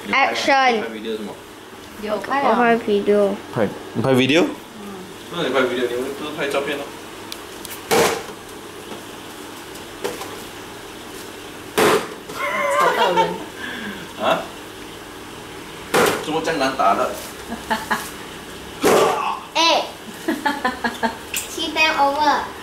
Action！ 拍 video 什么？ 有拍我拍啊。 video。 你拍 video？那你拍 video，你不是拍照片吗？ 吵到人。 啊？怎么这样难打的？ 哎，7 time over。